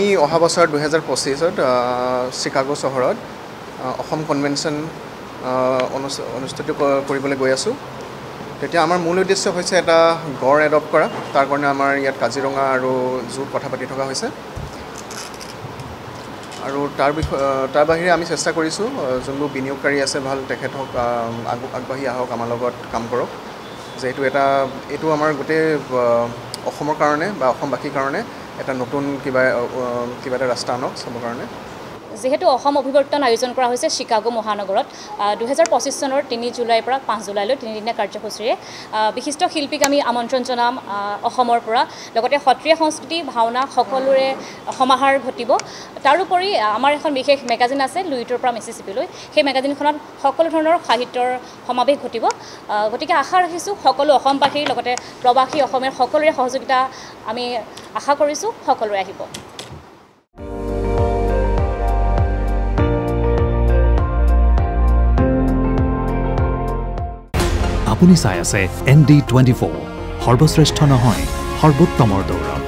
অহা বছৰ 2025ত চিকাগো চহৰত অসম কনভেনশ্যন অনুষ্ঠিত কৰিবলৈ গৈ আছোঁ। তেতিয়া আমাৰ মূল উদ্দেশ্য হৈছে এটা গড় এডপ্ট কৰা। তাৰ কাৰণে আমাৰ ইয়াত কাজিৰঙা আৰু জুত কথা পাতি থকা হৈছে। আৰু তাৰ বাহিৰে আমি চেষ্টা কৰিছোঁ যোনবোৰ বিনিয়োগকাৰী আছে ভাল তেখেতক আগবাঢ়ি আহক, আমাৰ লগত কাম কৰক। যে এইটো আমাৰ গোটেই অসমৰ কাৰণে বা অসমবাসীৰ কাৰণে এটা নতুন কিবা এটা ৰাস্তা আনক চাবৰ কাৰণে। যেহেতু অসম অভিৱৰ্তন আয়োজন কৰা হৈছে চিকাগো মহানগৰত 2025 চনৰ 3 জুলাইৰ পৰা 5 জুলাইলৈ 3 দিনীয়া কাৰ্যসূচীৰে বিশিষ্ট শিল্পীক আমি আমন্ত্ৰণ জনাম অসমৰ পৰা। লগতে সত্ৰীয়া সংস্কৃতি ভাওনা সকলোৰে সমাহাৰ ঘটিব। তাৰোপৰি আমাৰ এখন বিশেষ মেগাজিন আছে লুইটৰ পৰা মিছিছিপিলৈ। সেই মেগাজিনখনত সকলো ধৰণৰ সাহিত্যৰ সমাৱেশ ঘটিব। গতিকে আশা ৰাখিছোঁ সকলো অসমবাসীৰ লগতে প্ৰবাসী অসমীয়াৰ সকলোৰে সহযোগিতা আমি আশা কৰিছোঁ। সকলোৰে আহিব। আপুনি চাই আছে ND24 সৰ্বশ্ৰেষ্ঠ নহয় সৰ্বোত্তমৰ দৌৰ।